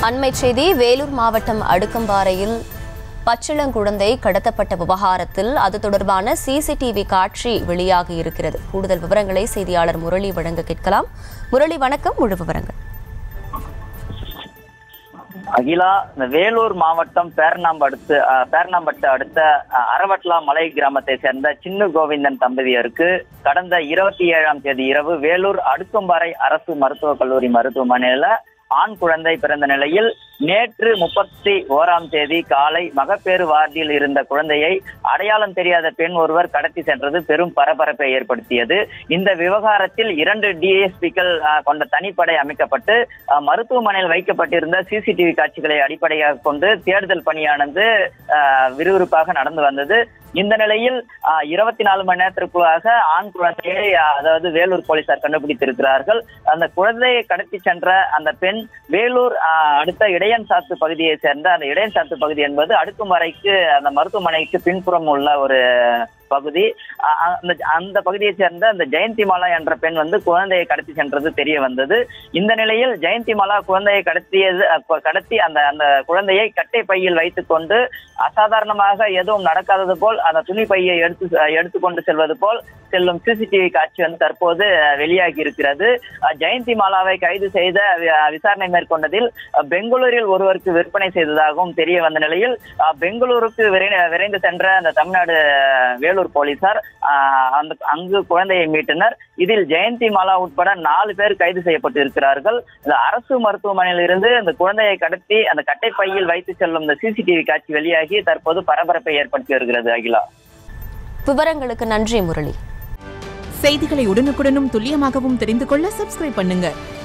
அண்மை செய்தி வேலூர் மாவட்டம் அடுக்கம்பாறையில் பச்சிளங்குழந்தை கடத்தப்பட்ட விவகாரத்தில் அது தொடர்பான சிசிடிவி காட்சி வெளியாகி இருக்கிறது. கூடுதல் விவரங்களை செய்தியாளர் முரளி வழங்க கேட்கலாம். முரளி, வணக்கம். முழு விவரங்கள். அகிலா, இந்த வேலூர் மாவட்டம் பேரணாம்பட்டு அடுத்த அரவட்லா மலை கிராமத்தை சேர்ந்த சின்னு கோவிந்தன் தம்பதியருக்கு கடந்த 27ஆம் தேதி இரவு வேலூர் அடுக்கம்பாறை அரசு மருத்துவக் கல்லூரி மருத்துவமனையில ஆண் குழந்தை பிறந்த நிலையில் நேற்று 31ஆம் தேதி காலை மகப்பேறு வார்டில் இருந்த குழந்தையை அடையாளம் தெரியாத பெண் ஒருவர் கடத்தி சென்றது பெரும் பரபரப்பை ஏற்படுத்தியது. இந்த விவகாரத்தில் 2 டிஎஸ்பிக்கள் கொண்ட தனிப்படை அமைக்கப்பட்டு மருத்துவமனையில் வைக்கப்பட்டிருந்த சிசிடிவி காட்சிகளை அடிப்படையாக கொண்டு தேடுதல் பணியானது விறுவிறுப்பாக நடந்து வந்தது. இந்த நிலையில் 24 மணி நேரத்திற்குள்ளாக ஆண் குழந்தையை அதாவது வேலூர் போலீசார் கண்டுபிடித்திருக்கிறார்கள். அந்த குழந்தையை கடத்தி சென்ற அந்த பெண் வேலூர் அடுத்த இடையன்சாத்து பகுதியை சேர்ந்த, அந்த இடையன்சாத்து பகுதி என்பது அடுக்கும்பாறைக்கு அந்த மருத்துவமனைக்கு பின்புறம் உள்ள ஒரு பகுதி. அந்த பகுதியை சேர்ந்த அந்த ஜெயந்திமாலா என்ற பெண் குழந்தையை கடத்தி சென்றது தெரிய வந்தது. இந்த நிலையில் ஜெயந்திமாலா குழந்தையை கடத்தி அந்த குழந்தையை கட்டை பையில் வைத்துக் கொண்டு அசாதாரணமாக எதுவும் நடக்காதது போல் அந்த துணி பையை எடுத்துக்கொண்டு செல்வது போல் செல்லும் சிசிடிவி காட்சி தற்போது வெளியாகி இருக்கிறது. ஜெயந்திமாலாவை கைது செய்த விசாரணை மேற்கொண்டதில் பெங்களூரில் ஒருவருக்கு விற்பனை செய்ததாகவும் தெரிய வந்த நிலையில் பெங்களூருக்கு விரைந்து சென்ற அந்த தமிழ்நாடு வேலூர் போலீசார் அங்கு குழந்தையை மீட்டனர். இதில் ஜெயந்திமாலா உட்பட 4 பேர் கைது செய்யப்பட்டு இருக்கிறார்கள். இந்த அரசு மருத்துவமனையில் இருந்து அந்த குழந்தையை கடத்தி அந்த கட்டை பையில் வைத்து செல்லும் இந்த சிசிடிவி காட்சி வெளியாகி தற்போது பரபரப்பை ஏற்படுத்தி வருகிறது. அகிலா, விவரங்களுக்கு நன்றி முரளி. செய்திகளை உடனுக்குடனும் துல்லியமாகவும் தெரிந்து கொள்ள சப்ஸ்கிரைப் பண்ணுங்க.